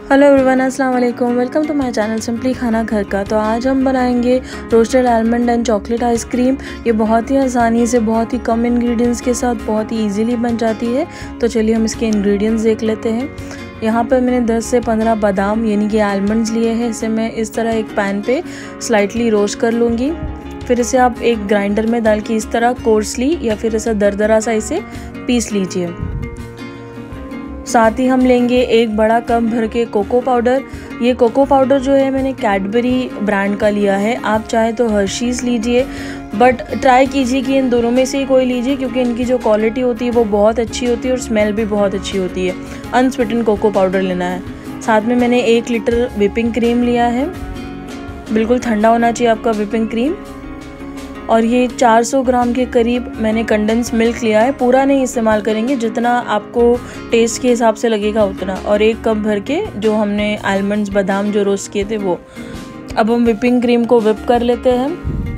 Hello everyone, अस्सलाम वालेकुम। Welcome to my channel simply Khana Ghar Ka. तो आज हम बनाएंगे roasted almond and chocolate ice cream. ये बहुत ही आसानी से, बहुत ही कम इंग्रेडिएंट्स के साथ बहुत ही इजीली बन जाती है। तो चलिए हम इसके इंग्रेडिएंट्स देख लेते हैं। यहाँ पर मैंने 10 से 15 बादाम यानी कि आलमंड्स लिए हैं। इसे मैं इस तरह एक पैन पे स्लाइटली रोस्ट कर लूँगी। फिर इसे आप एक ग्राइंडर में डाल के इस तरह कोर्सली या फिर ऐसा दरदरा सा इसे पीस लीजिए। साथ ही हम लेंगे एक बड़ा कप भर के कोको पाउडर। ये कोको पाउडर जो है मैंने कैडबरी ब्रांड का लिया है। आप चाहे तो हर्शीज़ लीजिए, बट ट्राई कीजिए कि इन दोनों में से ही कोई लीजिए, क्योंकि इनकी जो क्वालिटी होती है वो बहुत अच्छी होती है और स्मेल भी बहुत अच्छी होती है। अनस्वीटेंड कोको पाउडर लेना है। साथ में मैंने 1 लीटर व्हिपिंग क्रीम लिया है। बिल्कुल ठंडा होना चाहिए आपका व्हिपिंग क्रीम। और ये 400 ग्राम के करीब मैंने कंडेंस मिल्क लिया है। पूरा नहीं इस्तेमाल करेंगे, जितना आपको टेस्ट के हिसाब से लगेगा उतना। और 1 कप भर के जो हमने आलमंड्स बादाम जो रोस्ट किए थे वो। अब हम व्हिपिंग क्रीम को व्हिप कर लेते हैं।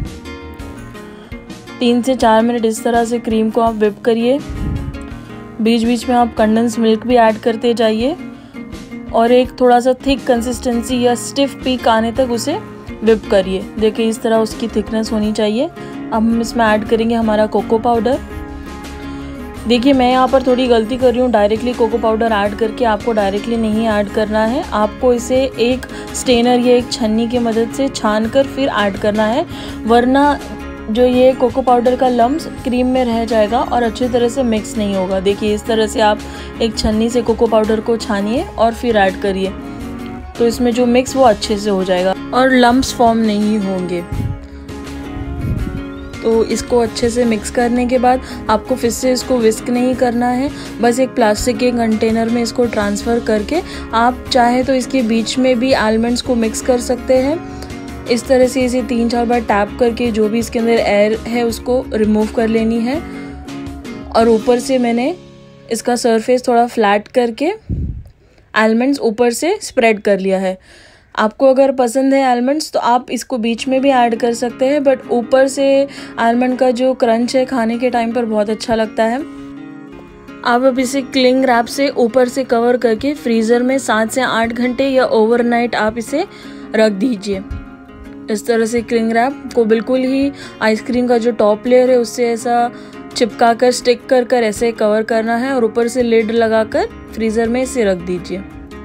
3 से 4 मिनट इस तरह से क्रीम को आप व्हिप करिए। बीच बीच में आप कंडेंस मिल्क भी ऐड करते जाइए और एक थोड़ा सा थिक कंसिस्टेंसी या स्टिफ पीक आने तक उसे व्हिप करिए। देखिए इस तरह उसकी थिकनेस होनी चाहिए। अब हम इसमें ऐड करेंगे हमारा कोको पाउडर। देखिए मैं यहाँ पर थोड़ी गलती कर रही हूँ, डायरेक्टली कोको पाउडर ऐड करके आपको डायरेक्टली नहीं ऐड करना है। आपको इसे एक स्टेनर या एक छन्नी की मदद से छान कर फिर ऐड करना है, वरना जो ये कोको पाउडर का लम्स क्रीम में रह जाएगा और अच्छी तरह से मिक्स नहीं होगा। देखिए इस तरह से आप एक छन्नी से कोको पाउडर को छानिए और फिर ऐड करिए, तो इसमें जो मिक्स वो अच्छे से हो जाएगा और लम्प्स फॉर्म नहीं होंगे। तो इसको अच्छे से मिक्स करने के बाद आपको फिर से इसको विस्क नहीं करना है। बस एक प्लास्टिक के कंटेनर में इसको ट्रांसफ़र करके आप चाहे तो इसके बीच में भी आलमंड्स को मिक्स कर सकते हैं। इस तरह से इसे 3-4 बार टैप करके जो भी इसके अंदर एयर है उसको रिमूव कर लेनी है। और ऊपर से मैंने इसका सरफेस थोड़ा फ्लैट करके आलमंड्स ऊपर से स्प्रेड कर लिया है। आपको अगर पसंद है आलमंड्स तो आप इसको बीच में भी ऐड कर सकते हैं, बट ऊपर से आलमंड का जो क्रंच है खाने के टाइम पर बहुत अच्छा लगता है। आप अब इसे क्लिंग रैप से ऊपर से कवर करके फ्रीज़र में 7 से 8 घंटे या ओवरनाइट आप इसे रख दीजिए। इस तरह से क्लिंग रैप को बिल्कुल ही आइसक्रीम का जो टॉप लेयर है उससे ऐसा चिपका कर स्टिक कर ऐसे कवर करना है और ऊपर से लिड लगाकर फ्रीज़र में इसे रख दीजिए।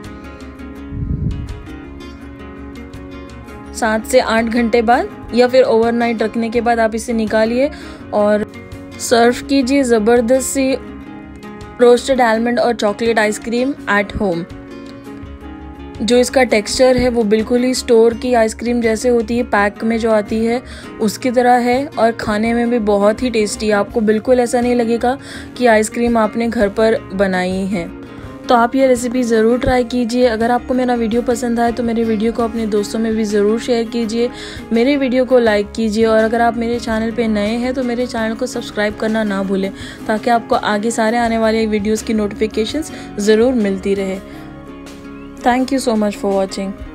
7 से 8 घंटे बाद या फिर ओवरनाइट रखने के बाद आप इसे निकालिए और सर्व कीजिए ज़बरदस्त सी रोस्टेड आलमंड और चॉकलेट आइसक्रीम एट होम। जो इसका टेक्सचर है वो बिल्कुल ही स्टोर की आइसक्रीम जैसे होती है, पैक में जो आती है उसकी तरह है और खाने में भी बहुत ही टेस्टी है। आपको बिल्कुल ऐसा नहीं लगेगा कि आइसक्रीम आपने घर पर बनाई है। तो आप ये रेसिपी ज़रूर ट्राई कीजिए। अगर आपको मेरा वीडियो पसंद आए तो मेरे वीडियो को अपने दोस्तों में भी ज़रूर शेयर कीजिए। मेरे वीडियो को लाइक कीजिए और अगर आप मेरे चैनल पे नए हैं तो मेरे चैनल को सब्सक्राइब करना ना भूलें, ताकि आपको आगे सारे आने वाले वीडियोज़ की नोटिफिकेशंस ज़रूर मिलती रहे। Thank you so much for watching.